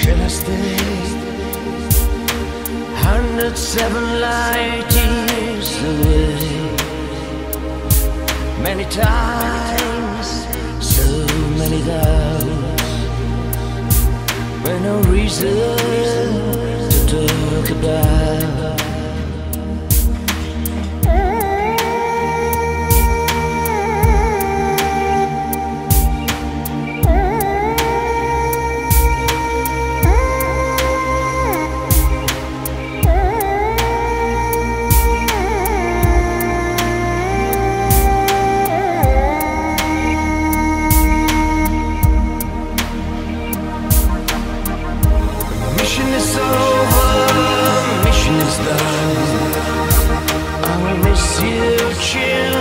Shall I stay? 107 light years away. Many times, so many doubts, but no reason to talk about. Mission is over, mission is done. I will miss you, children.